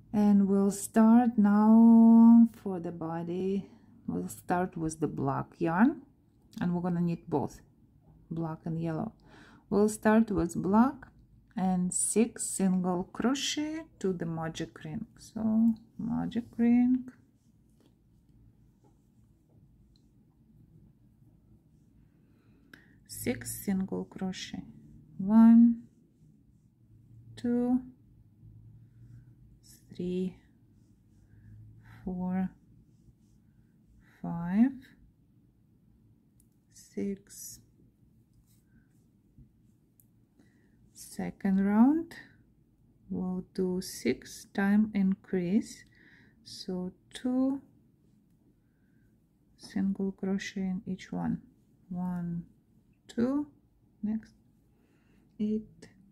And we'll start now for the body. We'll start with the black yarn, and we're gonna knit both black and yellow. We'll start with black and 6 single crochet to the magic ring. So magic ring, six single crochet, 1, 2, 3, 4, 5, 6. Second round we'll do 6 time increase, so 2 single crochet in each one. 1, 2, next 8,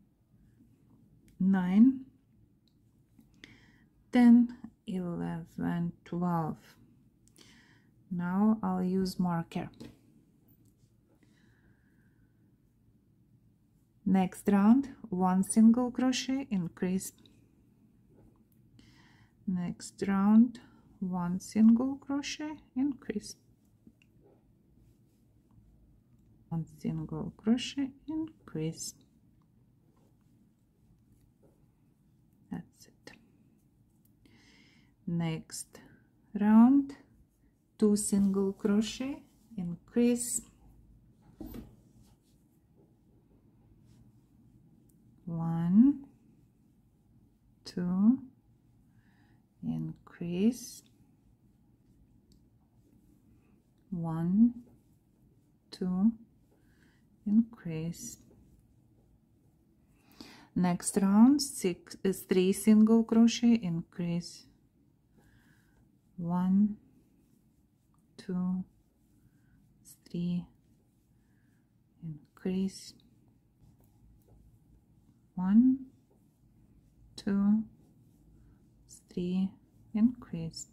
9, 10, 11, 12. Now I'll use marker. Next round, 1 single crochet, increase. Next round, 1 single crochet, increase. 1 single crochet, increase. That's it. Next round, 2 single crochet, increase. 1, 2, increase. 1, 2, increase. Next round, 3 single crochet, increase. 1, 2, 3, increase. 1, 2, 3, increase.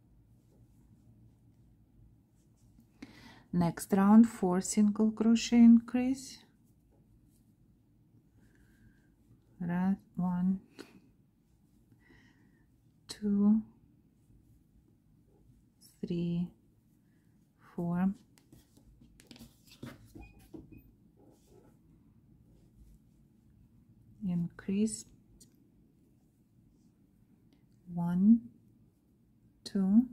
Next round, 4 single crochet, increase. 1, 2, 3, 4. Increase. 1, 2,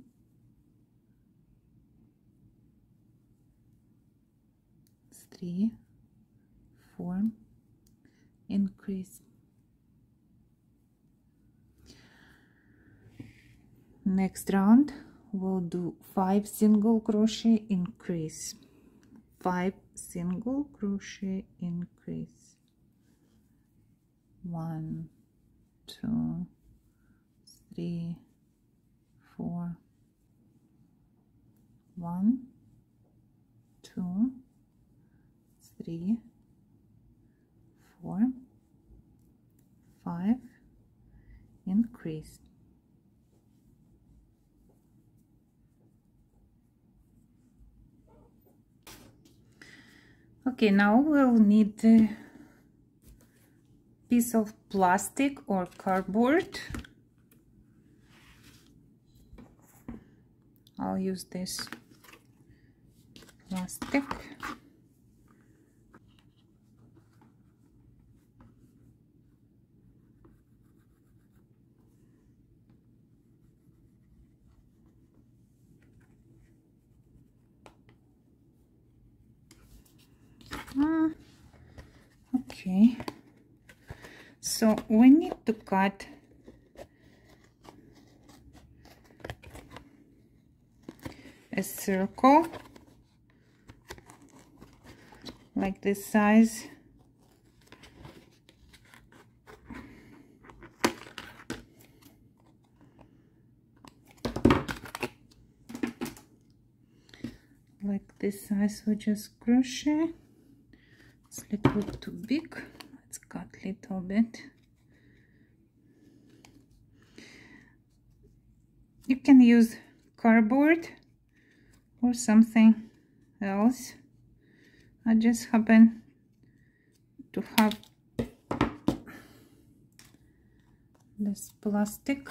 3, 4, increase. Next round we'll do 5 single crochet, increase. 5 single crochet, increase. 1, 2, 3, 4. 1, 2, 3, 4, 5, increase. Okay, now we'll need a piece of plastic or cardboard. I'll use this plastic. Okay, so we need to cut a circle like this size. Like this size, we just crochet. It's a little bit too big. Let's cut a little bit. You can use cardboard or something else. I just happen to have this plastic.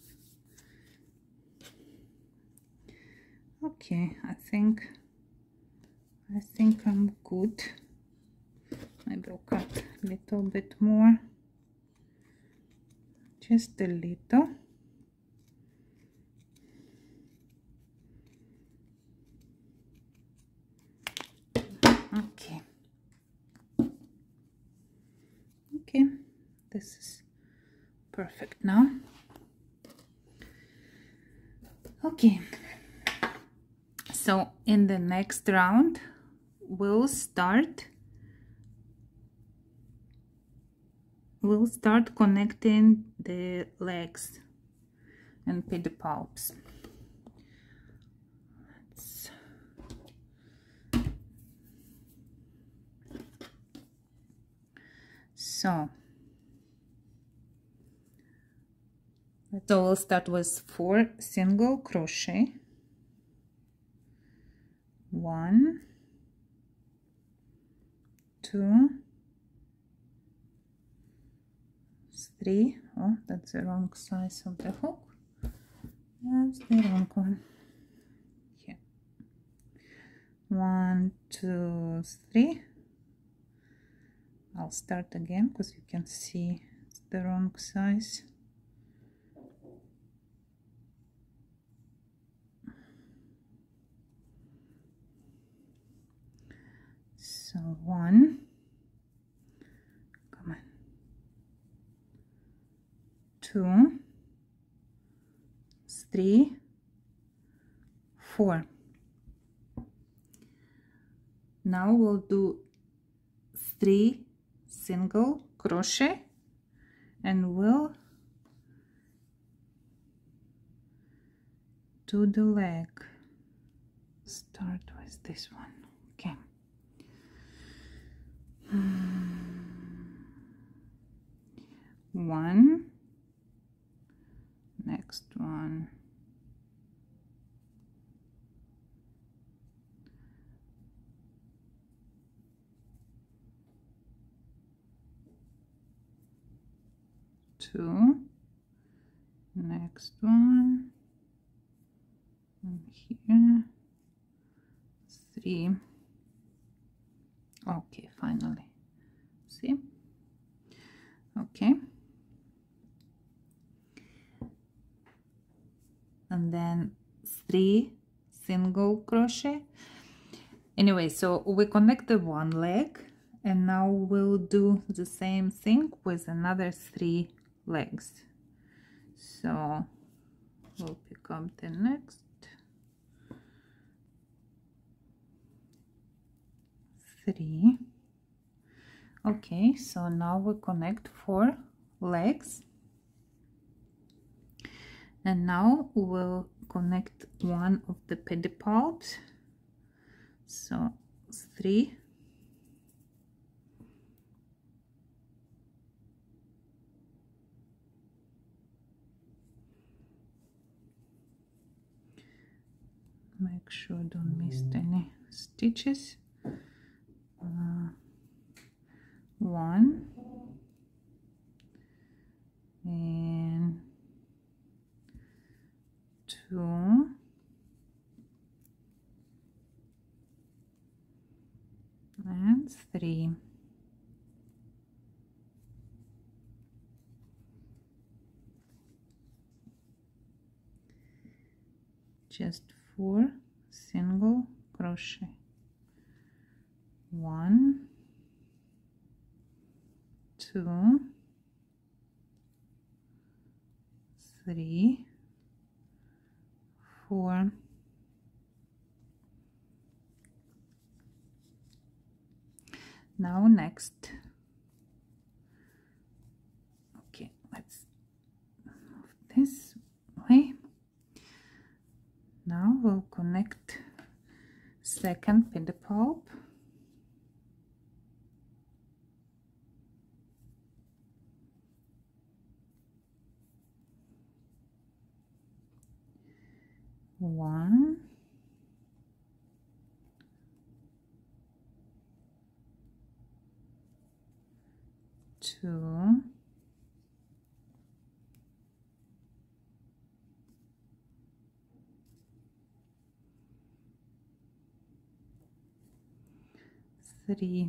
Okay, I think I'm good. Maybe I'll cut a little bit more, just a little. Okay. Okay, this is perfect now. Okay, so in the next round we'll start connecting the legs and pedipalps. So we'll start with 4 single crochet. 1, 2, 3. Oh, that's the wrong size of the hook. That's the wrong one. Here. 1, 2, 3. I'll start again because you can see it's the wrong size. So 1, come on, 2, 3, 4. Now we'll do 3 single crochet and we'll do the leg. Start with this one. Okay. 1, next one, 2, next one, and here 3. Okay, finally, see? Okay, and then 3 single crochet. Anyway, so we connected one leg and now we'll do the same thing with another 3 legs. So we'll pick up the next 3. Okay, so now we connect 4 legs and now we'll connect one of the pedipalps. So 3, make sure don't miss any stitches. 1 and 2 and 3. Just 4 single crochet. 1, 2, 3, 4. Now next, okay, let's move this way. Now we'll connect second pedipalp. One, 2, 3,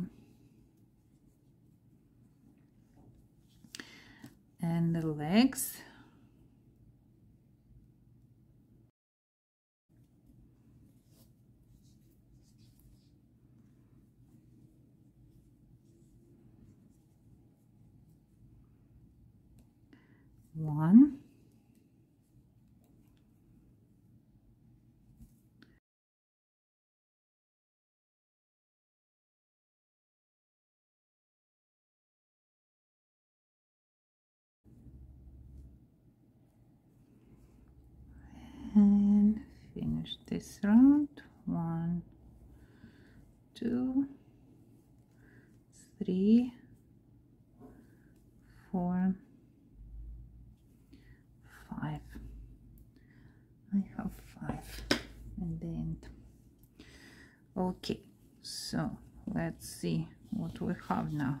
and the legs. One, and finish this round. 1, 2, 3, 4, 5. I have 5 and the end. Okay, so let's see what we have now.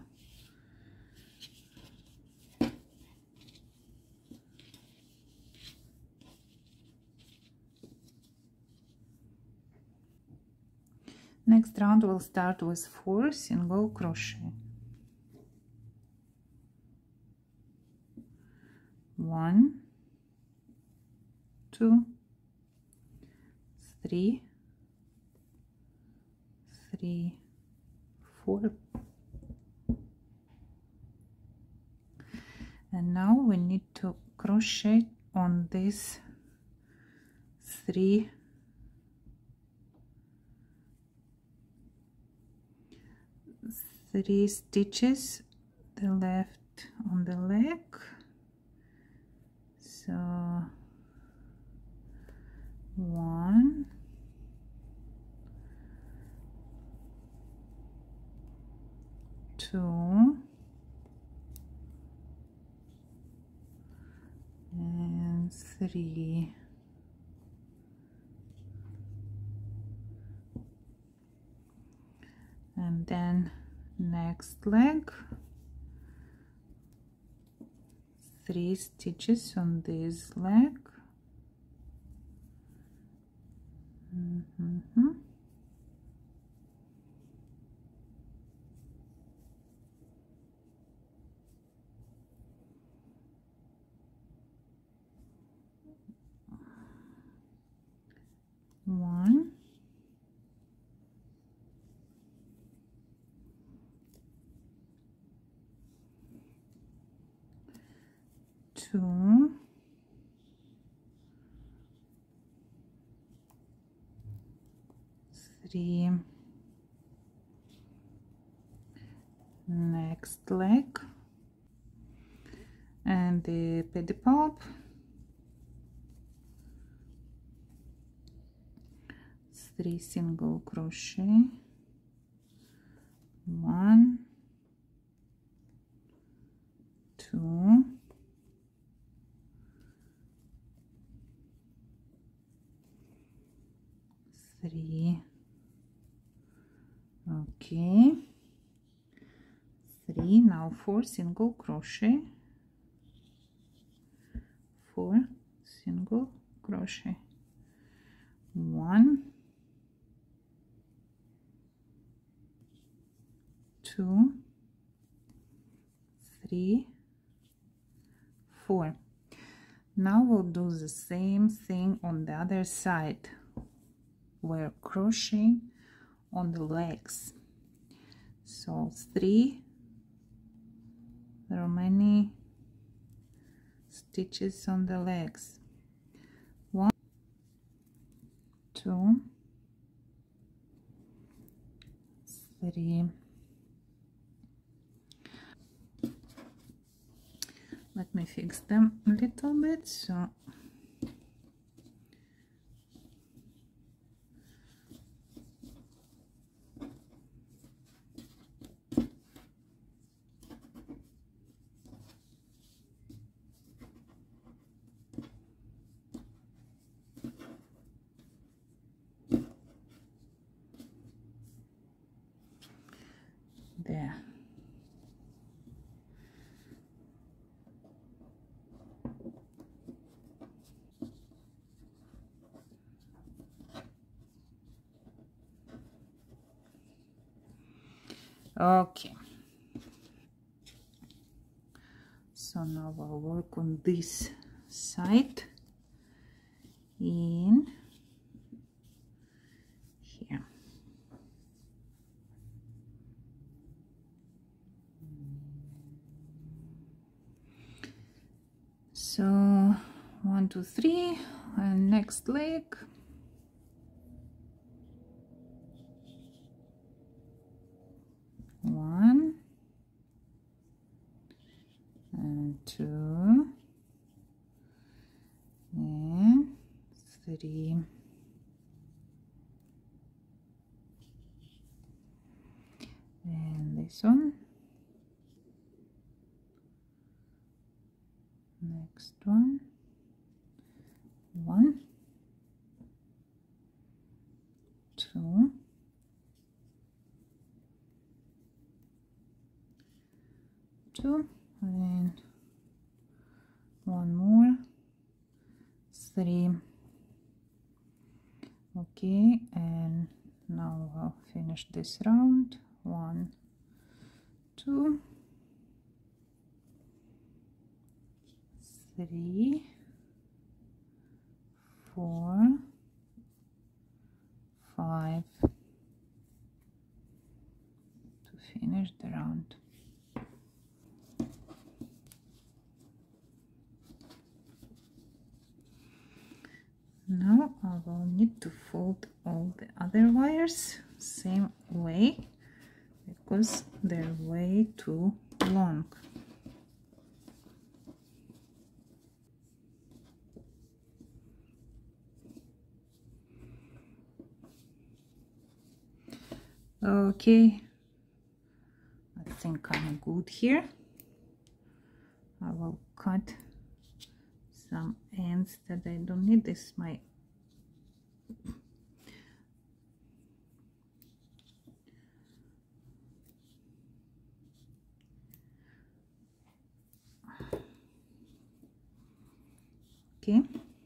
Next round we'll start with 4 single crochet. 1, 2, 3, 3, 4. And now we need to crochet on this 3 stitches, the left on the leg. So 1, 2, and 3. And then next leg, 3 stitches on this leg. One, 2, 3, next leg, and the pedipalp, 3 single crochet, 1, 2, 3. Okay, 3. Now 4 single crochet, 4 single crochet, 1, 2, 3, 4. Now we'll do the same thing on the other side. We're crocheting on the legs. So 3 remaining stitches on the legs. 1, 2, 3. Let me fix them a little bit. So there. Okay, so now I'll work on this side in here. So 1 2 3, and next leg. One and 2 and 3 and this one, next one, 1 2 2 and 1 more, 3. Okay, and now I'll finish this round. 1 2 3 4 5 to finish the round. Now I will need to fold all the other wires same way because they're way too long. Okay, I think I'm good here. I will cut some ends that I don't need. This is my okay.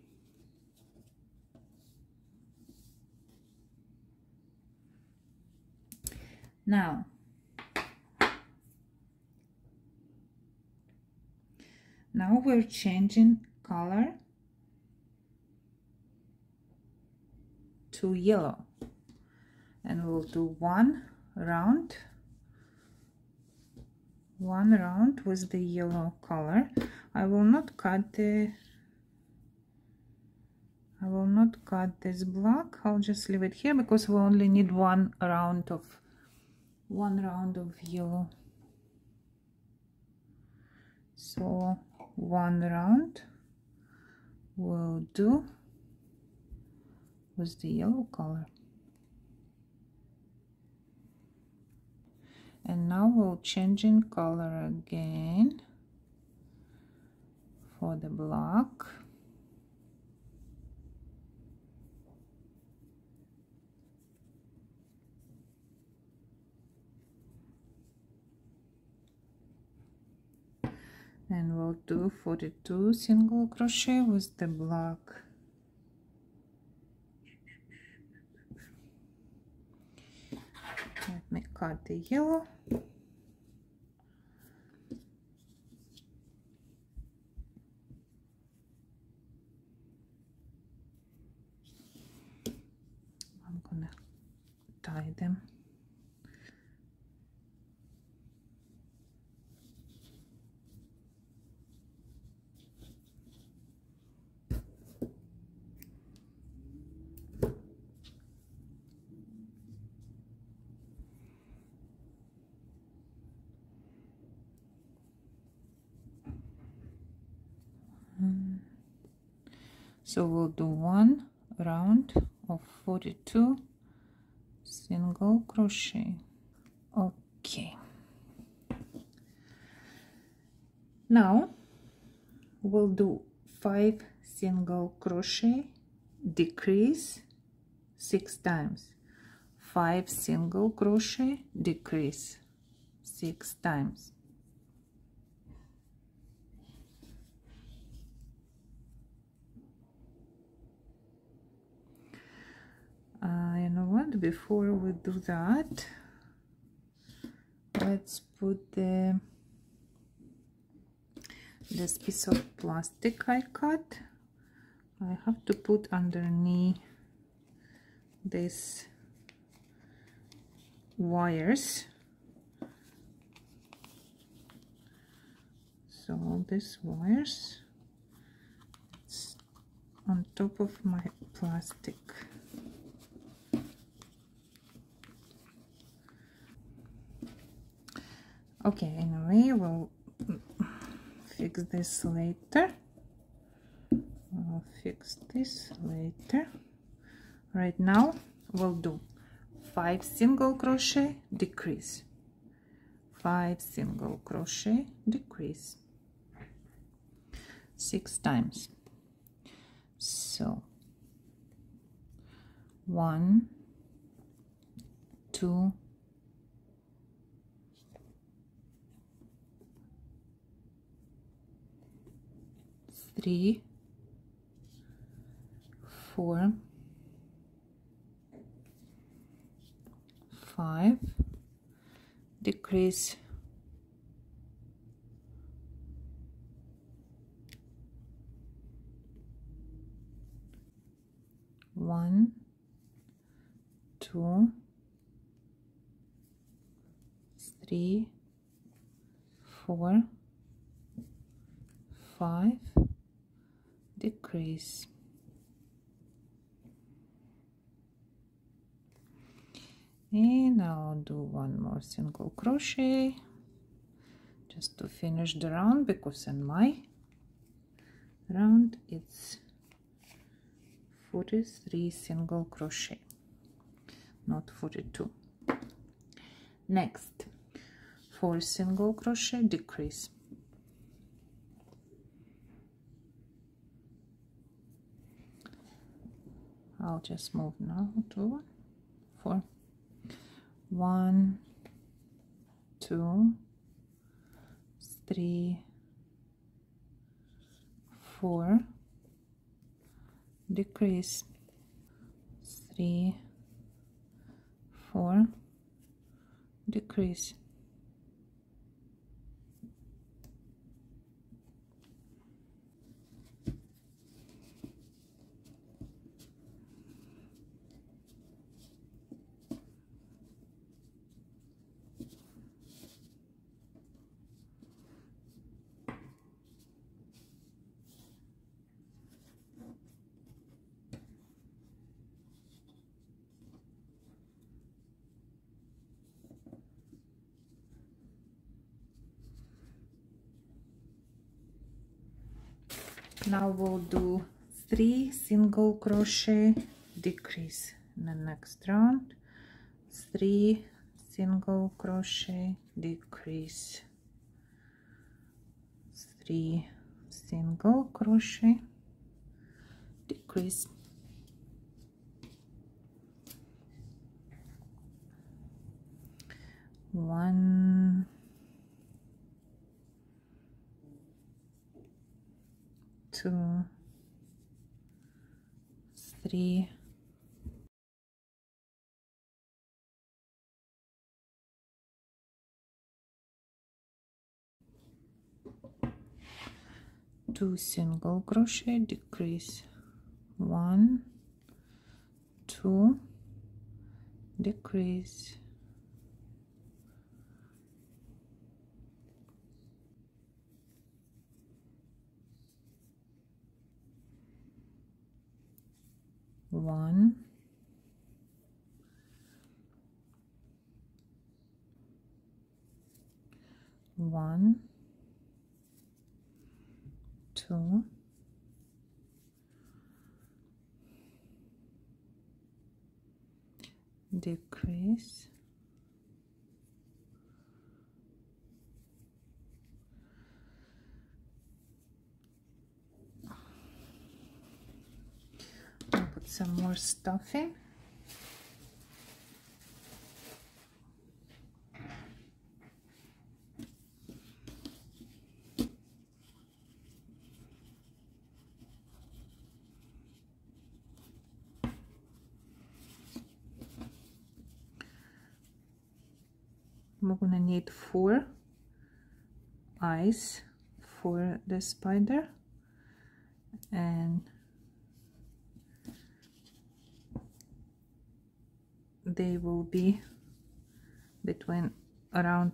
Now we're changing color to yellow, and we'll do one round with the yellow color. I will not cut this block. I'll just leave it here because we only need one round of yellow. So one round will do with the yellow color. And now we'll change in color again for the block. And we'll do 42 single crochet with the block. Let me cut the yellow. I'm gonna tie them. So we'll do one round of 42 single crochet. Okay, now we'll do 5 single crochet, decrease 6 times, 5 single crochet, decrease 6 times. You know what, before we do that, let's put this piece of plastic I cut. I have to put underneath these wires. So these wires, it's on top of my plastic. Okay, anyway, we'll fix this later. I'll fix this later. Right now we'll do 5 single crochet, decrease, 5 single crochet, decrease 6 times. So 1, 2, 3, 4, 5, decrease, 1, 2, 3, 4, 5, decrease. And I'll do one more single crochet just to finish the round, because in my round it's 43 single crochet, not 42. Next, 4 single crochet, decrease, I'll just move now to 4. 1, 2, 3, 4, decrease, 3, 4, decrease. Now we'll do 3 single crochet, decrease in the next round. 3 single crochet, decrease, 3 single crochet, decrease, 1, 2, 3, 2 single crochet, decrease, 1, 2, decrease, 1, 1, 2, decrease, 'll put some more stuffing. we're gonna need 4 eyes for the spider, and they will be between around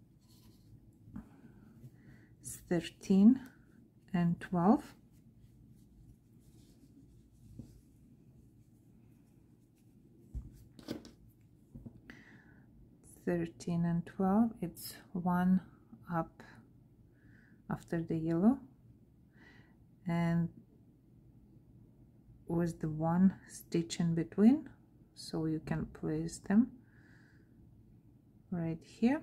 13 and 12. And 12, it's 1 up after the yellow, and with the 1 stitch in between, so you can place them right here.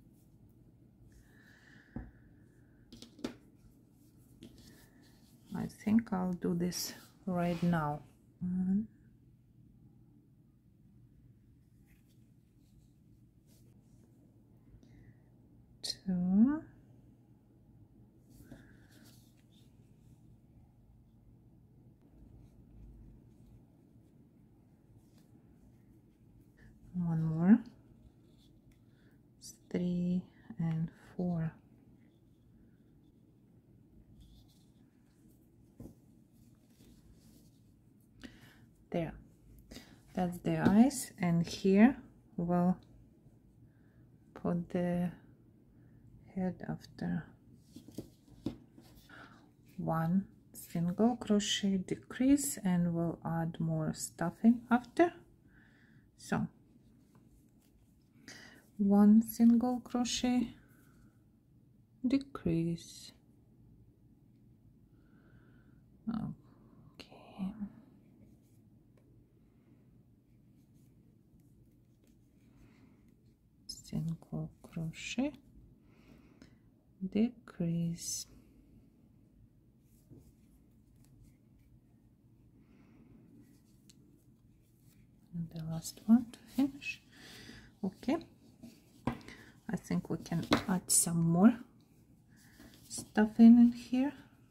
I think I'll do this right now. 1, 2, 1 more, 3 and 4. There, that's the eyes, and here we'll put the head after 1 single crochet decrease, and we'll add more stuffing after. So 1 single crochet decrease. Okay, single crochet decrease, and the last one to finish. Okay, I think we can add some more stuffing in here.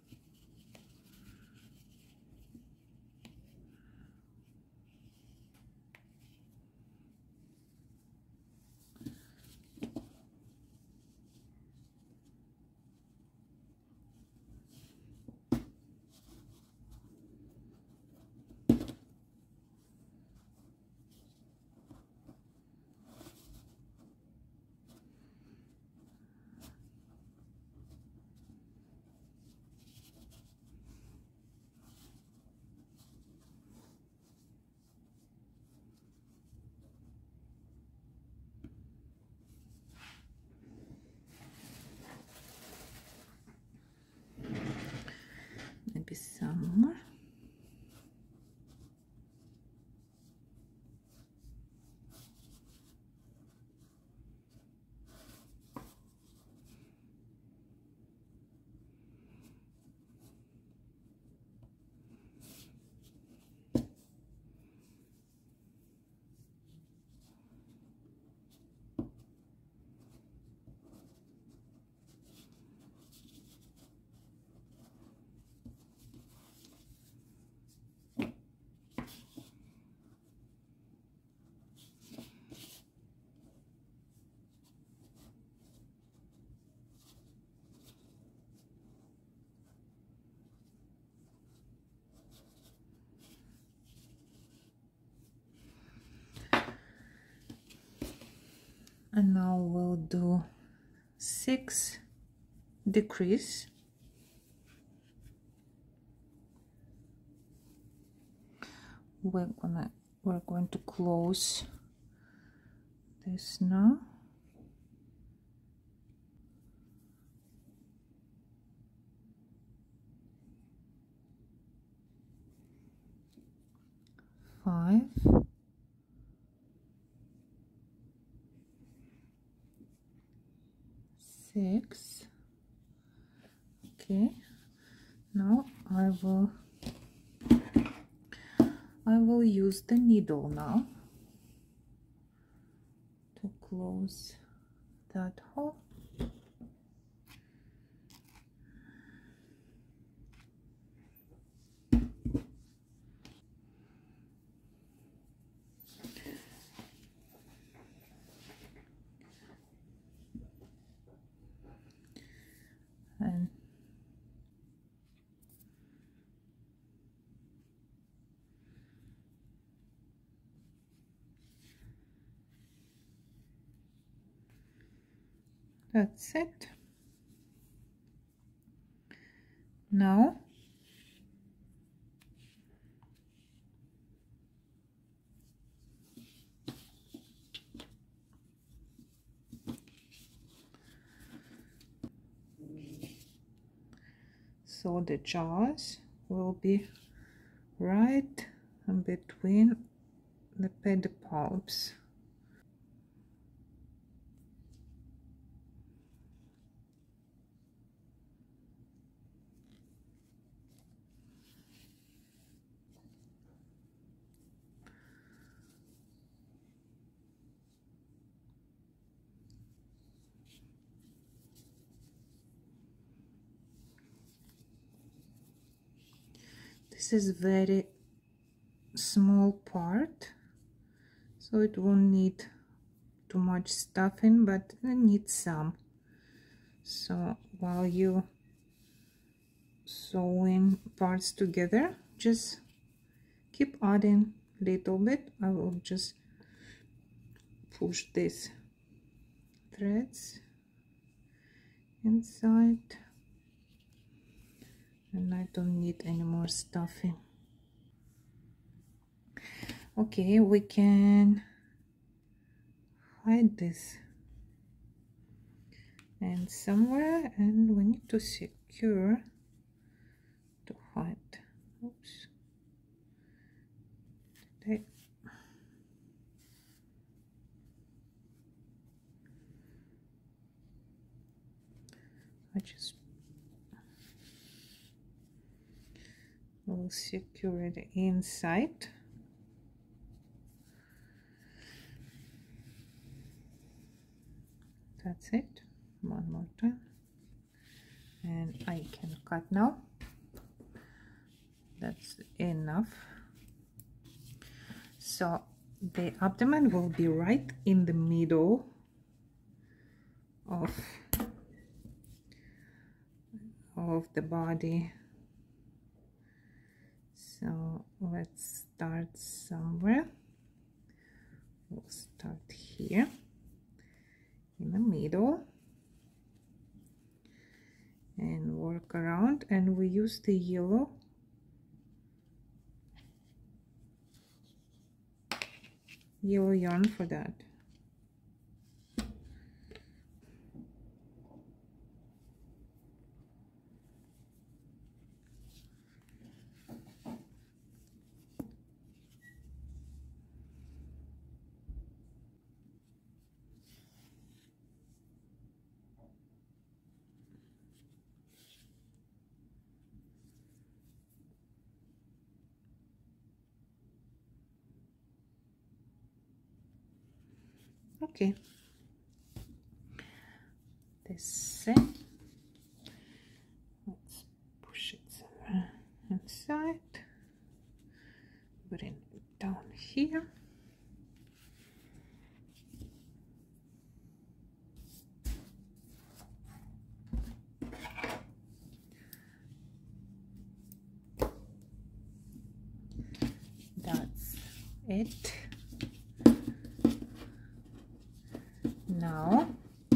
Maybe some more. And now we'll do 6 decrease. We're going to close this now. Five, 6. Okay, now I will use the needle now to close that hole. That's it. Now so the jaws will be right in between the pedipalps. This is very small part, so it won't need too much stuffing, but it needs some. So while you sewing parts together, just keep adding little bit. I will just push these threads inside, and I don't need any more stuffing. Okay, we can hide this and somewhere, and we need to secure to hide. Oops. I just will secure it inside. That's it. One more time, and I can cut now. That's enough. So the abdomen will be right in the middle of the body. So let's start somewhere. We'll start here in the middle and work around, and we use the yellow yarn for that. Okay, this it. Let's push it somewhere inside, bring it down here. That's it. Now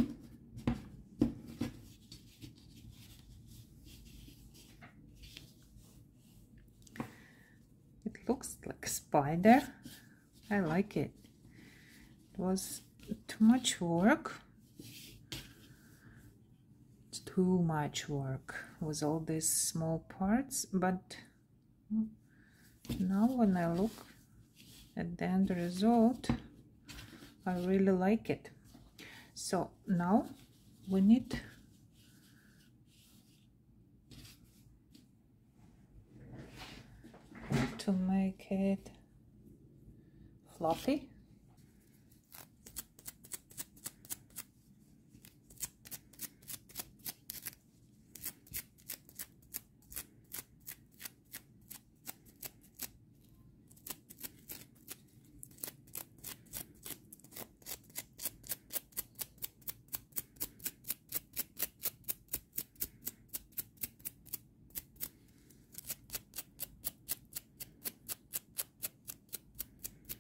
it looks like a spider. I like it. It was too much work. It's too much work with all these small parts, but now when I look at the end result, I really like it. So now we need to make it fluffy.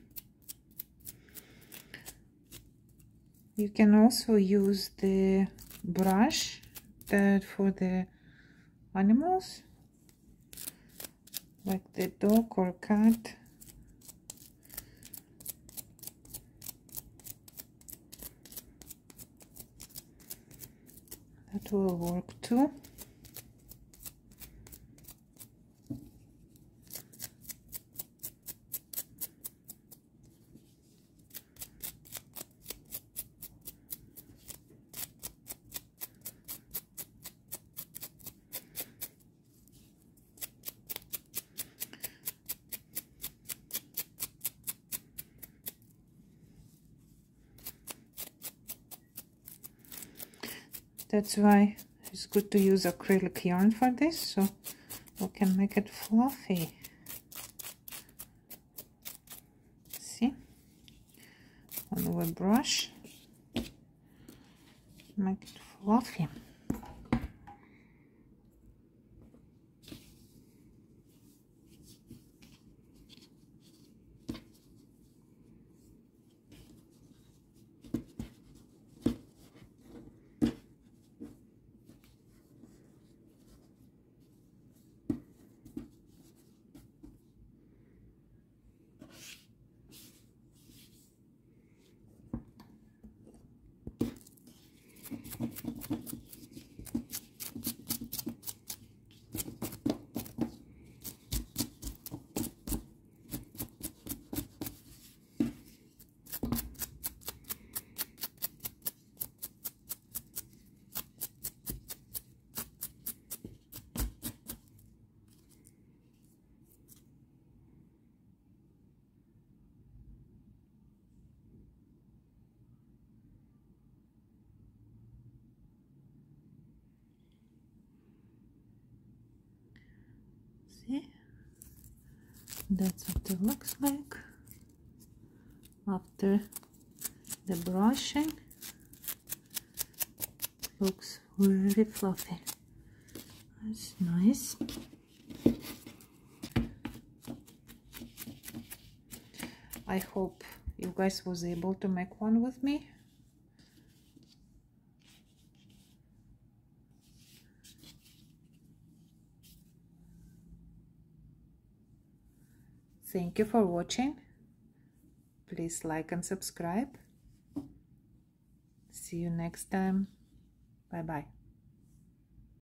You can also use the brush that for the animals, like the dog or cat. That will work too. That's why it's good to use acrylic yarn for this, so we can make it fluffy. See? On the brush, make it fluffy. See? That's what it looks like after the brushing. Looks really fluffy. That's nice. I hope you guys was able to make one with me. Thank you for watching. Please like and subscribe. See you next time. Bye bye.